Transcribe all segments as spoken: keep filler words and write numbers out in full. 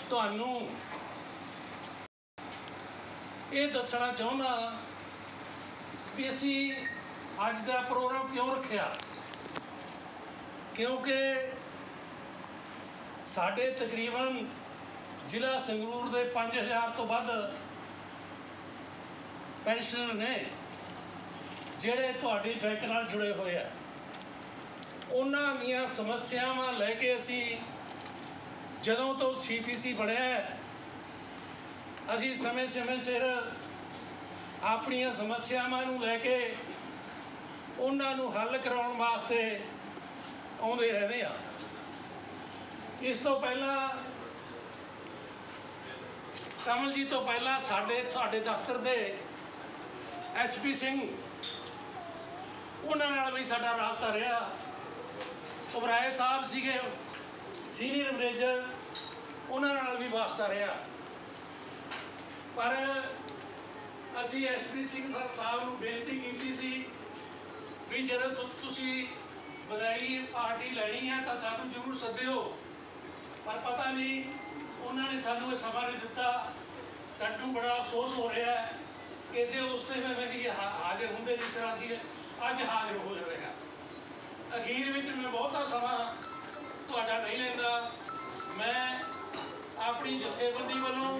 ਤੁਹਾਨੂੰ ਇਹ ਦੱਸਣਾ ਚਾਹੁੰਦਾ ਵੀ ਅਸੀਂ ਅੱਜ ਦਾ ਪ੍ਰੋਗਰਾਮ ਕਿਉਂ ਰੱਖਿਆ। क्योंकि साढ़े तकरीबन जिला संगरूर के पाँच हज़ार तो वध पेंशनर ने जिहड़े तुहाडी बैंक नाल जुड़े हुए हैं। उन्हां दीयां समस्यावां लैके असी जदों तो सी पी सी बणिया असी समय समय सिर अपनियां समस्यावां नूं लैके उन्हां नूं हल कराउण वास्ते आउंदे रहंदे आ। इस तो पहला कमल जी तो पहला साडे तुहाडे दफ्तर दे एस पी सिंह उन्हां नाल भी साडा राबता रहा। उबराए साहब सीगे सीनियर मैनेजर, उन्हां नाल भी वास्ता रहा। पर असी एस पी सिंह साहब नूं बेनती कीती सी भी जदों तुसीं बधाई पार्टी लैनी है तो सानू जरूर सद्यो। पर पता नहीं उन्होंने सानू समा नहीं दिता। सानू बड़ा अफसोस हो रहा है कि जे उस समय में भी हाजिर होंगे जिस तरह से अज हाजिर हो जाएगा। अखीर में मैं बहुता समा तुहाडा नहीं लेंदा। मैं अपनी जथेबंदी वालों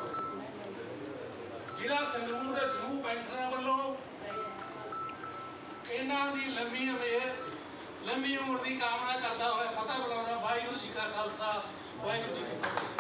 जिला संगरूर के समूह पेंशनर वालों इन्हां दी लंबी अमेर लंबी उम्र की कामना करता हुआ फतह बुलाना। वाहिगुरू जी का खालसा, वाहिगुरू जी की फतेह।